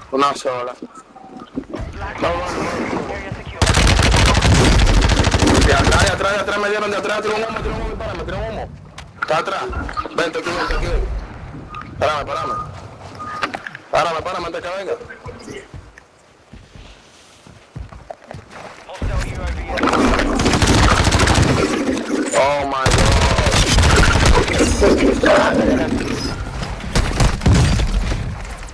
Una sola. Black Vamos, vamos, hole. vamos. Area secure. De atrás me dieron, de atrás, tira un humo, párame, tira un humo. Está atrás. Vente aquí. Párame. Párame, antes que venga. Hostile UAV is Oh my god.